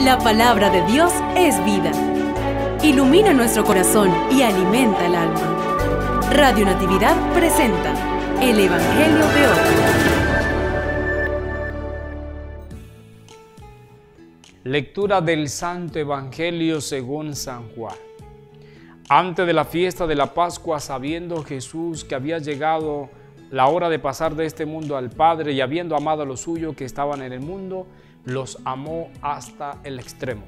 La palabra de Dios es vida. Ilumina nuestro corazón y alimenta el alma. Radio Natividad presenta el Evangelio de hoy. Lectura del Santo Evangelio según San Juan. Antes de la fiesta de la Pascua, sabiendo Jesús que había llegado la hora de pasar de este mundo al Padre y habiendo amado a los suyos que estaban en el mundo, los amó hasta el extremo.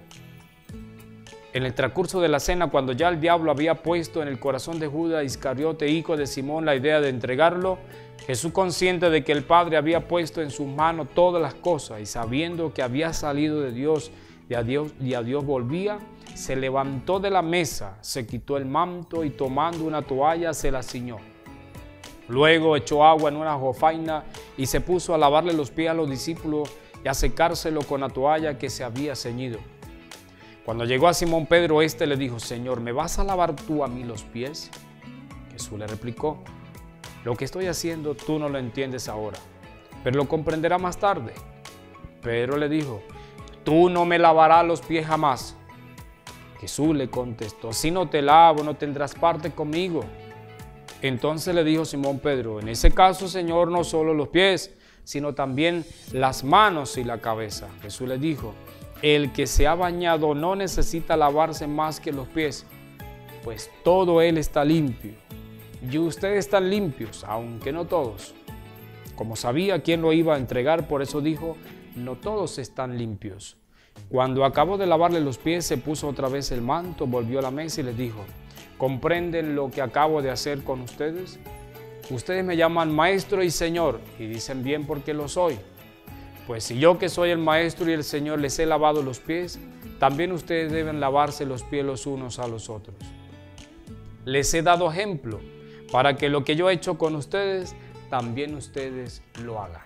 En el transcurso de la cena, cuando ya el diablo había puesto en el corazón de Judas Iscariote, hijo de Simón, la idea de entregarlo, Jesús, consciente de que el Padre había puesto en sus manos todas las cosas y sabiendo que había salido de Dios y a Dios volvía, se levantó de la mesa, se quitó el manto y tomando una toalla se la ciñó. Luego echó agua en una jofaina y se puso a lavarle los pies a los discípulos y a secárselo con la toalla que se había ceñido. Cuando llegó a Simón Pedro, éste le dijo: Señor, ¿me vas a lavar tú a mí los pies? Jesús le replicó: lo que estoy haciendo tú no lo entiendes ahora, pero lo comprenderás más tarde. Pedro le dijo: tú no me lavarás los pies jamás. Jesús le contestó: si no te lavo, no tendrás parte conmigo. Entonces le dijo Simón Pedro: en ese caso, Señor, no solo los pies, sino también las manos y la cabeza. Jesús le dijo: el que se ha bañado no necesita lavarse más que los pies, pues todo él está limpio. Y ustedes están limpios, aunque no todos. Como sabía quién lo iba a entregar, por eso dijo: no todos están limpios. Cuando acabó de lavarle los pies, se puso otra vez el manto, volvió a la mesa y les dijo: ¿comprenden lo que acabo de hacer con ustedes? Ustedes me llaman maestro y señor, y dicen bien porque lo soy. Pues si yo, que soy el maestro y el señor, les he lavado los pies, también ustedes deben lavarse los pies los unos a los otros. Les he dado ejemplo para que lo que yo he hecho con ustedes, también ustedes lo hagan.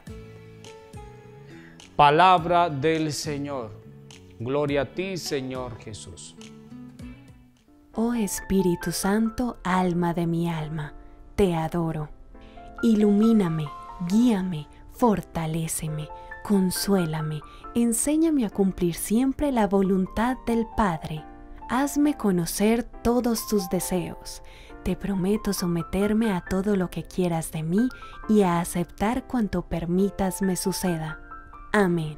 Palabra del Señor. Gloria a ti, Señor Jesús. Oh Espíritu Santo, alma de mi alma, te adoro. Ilumíname, guíame, fortaléceme, consuélame, enséñame a cumplir siempre la voluntad del Padre. Hazme conocer todos tus deseos. Te prometo someterme a todo lo que quieras de mí y a aceptar cuanto permitas me suceda. Amén.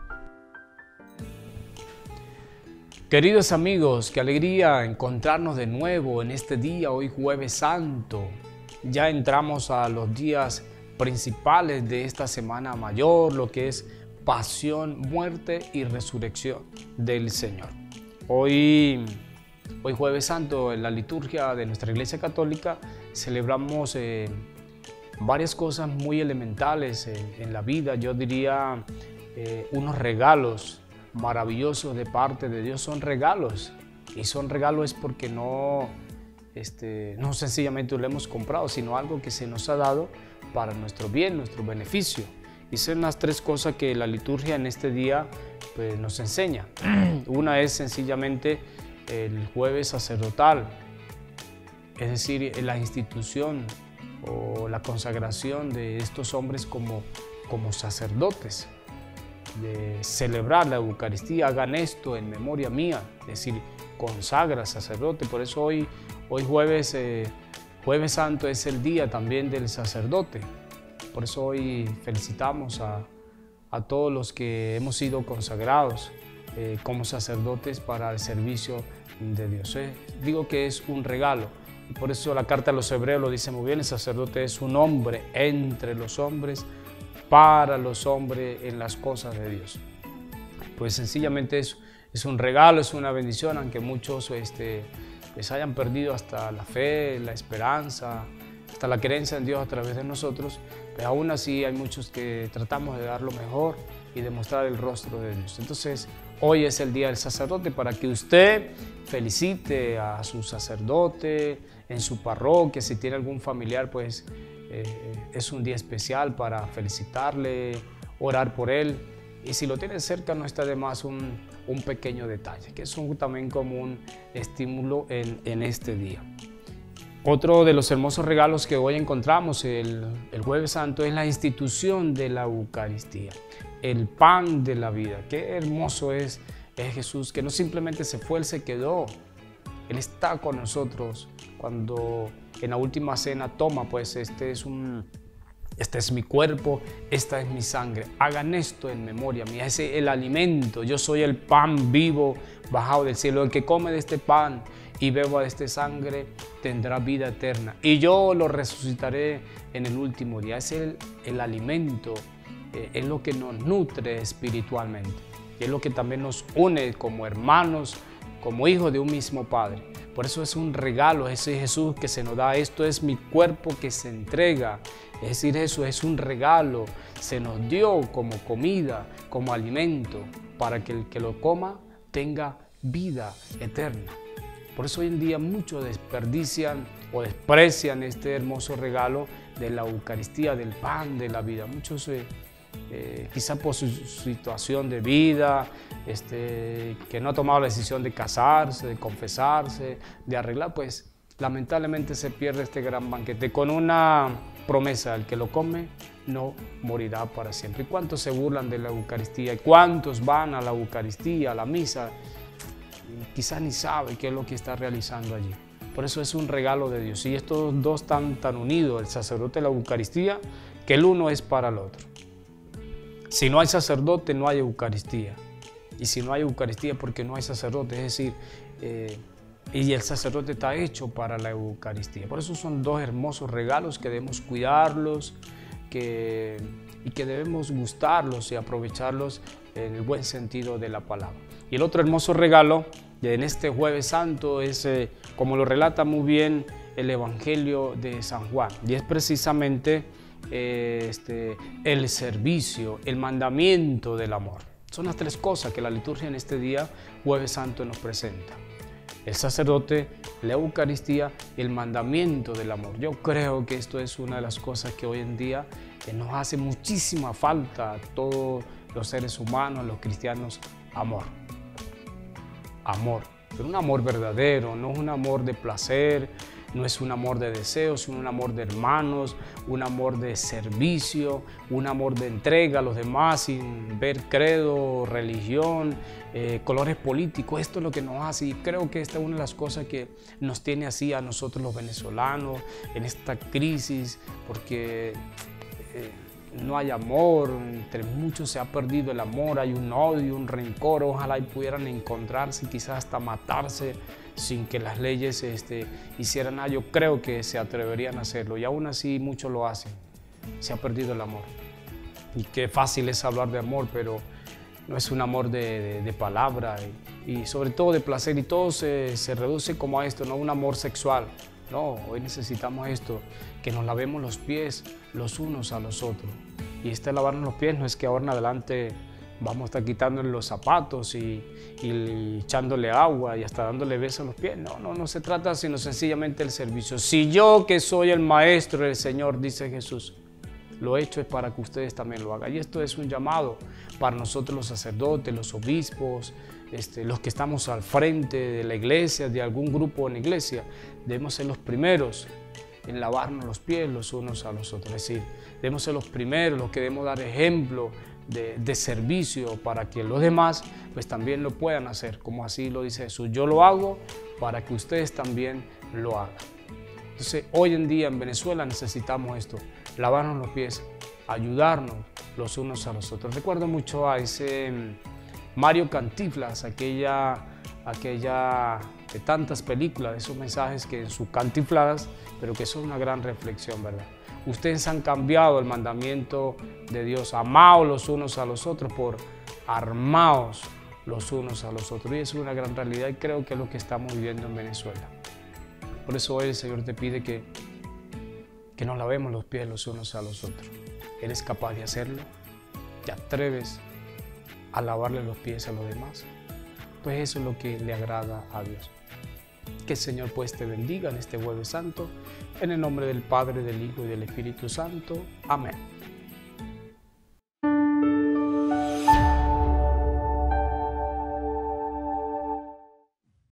Queridos amigos, qué alegría encontrarnos de nuevo en este día, hoy Jueves Santo. Ya entramos a los días principales de esta Semana Mayor, lo que es pasión, muerte y resurrección del Señor. Hoy Jueves Santo, en la liturgia de nuestra Iglesia Católica, celebramos varias cosas muy elementales en la vida. Yo diría unos regalos maravillosos de parte de Dios. Son regalos, y son regalos es porque no sencillamente lo hemos comprado, sino algo que se nos ha dado para nuestro bien, nuestro beneficio. Y son las tres cosas que la liturgia en este día pues, nos enseña. Una es sencillamente el jueves sacerdotal, es decir, la institución o la consagración de estos hombres como sacerdotes, de celebrar la Eucaristía. Hagan esto en memoria mía, es decir, consagra sacerdote. Por eso hoy Jueves Santo es el día también del sacerdote. Por eso hoy felicitamos a todos los que hemos sido consagrados como sacerdotes para el servicio de Dios. Digo que es un regalo, y por eso la carta a los Hebreos lo dice muy bien: el sacerdote es un hombre entre los hombres, para los hombres en las cosas de Dios. Pues sencillamente es un regalo, es una bendición, aunque muchos les hayan perdido hasta la fe, la esperanza, hasta la creencia en Dios a través de nosotros, pero aún así hay muchos que tratamos de dar lo mejor y de mostrar el rostro de Dios. Entonces, hoy es el Día del Sacerdote, para que usted felicite a su sacerdote en su parroquia. Si tiene algún familiar, pues es un día especial para felicitarle, orar por él. Y si lo tiene cerca, no está de más un pequeño detalle, que es también como un estímulo en este día. Otro de los hermosos regalos que hoy encontramos el Jueves Santo es la institución de la Eucaristía, el pan de la vida. Qué hermoso es Es Jesús que no simplemente se fue, Él se quedó. Él está con nosotros. Cuando en la última cena toma, pues este es mi cuerpo, esta es mi sangre. Hagan esto en memoria mía. Ese es el alimento. Yo soy el pan vivo bajado del cielo. El que come de este pan y beba de esta sangre tendrá vida eterna. Y yo lo resucitaré en el último día. Es el alimento, es lo que nos nutre espiritualmente. Y es lo que también nos une como hermanos, como hijos de un mismo Padre. Por eso es un regalo, ese Jesús que se nos da. Esto es mi cuerpo que se entrega. Es decir, eso es un regalo. Se nos dio como comida, como alimento, para que el que lo coma tenga vida eterna. Por eso hoy en día muchos desperdician o desprecian este hermoso regalo de la Eucaristía, del pan de la vida. Muchos quizá por su situación de vida, que no ha tomado la decisión de casarse, de confesarse, de arreglar, pues lamentablemente se pierde este gran banquete con una promesa: el que lo come no morirá para siempre. ¿Y cuántos se burlan de la Eucaristía? ¿Y cuántos van a la Eucaristía, a la misa? Quizá ni sabe qué es lo que está realizando allí. Por eso es un regalo de Dios. Y estos dos están tan unidos, el sacerdote y la Eucaristía, que el uno es para el otro. Si no hay sacerdote, no hay Eucaristía. Y si no hay Eucaristía, porque no hay sacerdote. Es decir, y el sacerdote está hecho para la Eucaristía. Por eso son dos hermosos regalos que debemos cuidarlos y que debemos gustarlos y aprovecharlos en el buen sentido de la palabra. Y el otro hermoso regalo en este Jueves Santo es, como lo relata muy bien el Evangelio de San Juan, y es precisamente el servicio, el mandamiento del amor. Son las tres cosas que la liturgia en este día, Jueves Santo, nos presenta: el sacerdote, la Eucaristía y el mandamiento del amor. Yo creo que esto es una de las cosas que hoy en día nos hace muchísima falta a todos los seres humanos, a los cristianos. Amor. Amor, pero un amor verdadero, no es un amor de placer, no es un amor de deseos, sino un amor de hermanos, un amor de servicio, un amor de entrega a los demás sin ver credo, religión, colores políticos. Esto es lo que nos hace, y creo que esta es una de las cosas que nos tiene así a nosotros los venezolanos en esta crisis, porque no hay amor, entre muchos se ha perdido el amor, hay un odio, un rencor. Ojalá y pudieran encontrarse, quizás hasta matarse sin que las leyes hicieran nada. Yo creo que se atreverían a hacerlo, y aún así muchos lo hacen. Se ha perdido el amor. Y qué fácil es hablar de amor, pero no es un amor de palabra y sobre todo de placer, y todo se reduce como a esto, no un amor sexual. No, hoy necesitamos esto, que nos lavemos los pies los unos a los otros. Y lavarnos los pies no es que ahora en adelante vamos a estar quitándole los zapatos y echándole agua y hasta dándole besos a los pies. No se trata sino sencillamente el servicio. Si yo, que soy el maestro del Señor, dice Jesús, lo he hecho, es para que ustedes también lo hagan. Y esto es un llamado para nosotros los sacerdotes, los obispos, los que estamos al frente de la iglesia, de algún grupo en la iglesia. Debemos ser los primeros en lavarnos los pies los unos a los otros. Es decir, debemos ser los primeros, los que debemos dar ejemplo de servicio para que los demás pues también lo puedan hacer, como así lo dice Jesús. Yo lo hago para que ustedes también lo hagan. Entonces, hoy en día en Venezuela necesitamos esto, lavarnos los pies, ayudarnos los unos a los otros. Recuerdo mucho a ese Mario Cantinflas, aquella de tantas películas, esos mensajes que en sus cantinfladas, pero que son una gran reflexión, ¿verdad? Ustedes han cambiado el mandamiento de Dios: amaos los unos a los otros, por armaos los unos a los otros. Y eso es una gran realidad, y creo que es lo que estamos viviendo en Venezuela. Por eso hoy el Señor te pide que nos lavemos los pies los unos a los otros. ¿Eres capaz de hacerlo? ¿Te atreves a lavarle los pies a los demás? Pues eso es lo que le agrada a Dios. Que el Señor pues te bendiga en este Jueves Santo, en el nombre del Padre, del Hijo y del Espíritu Santo. Amén.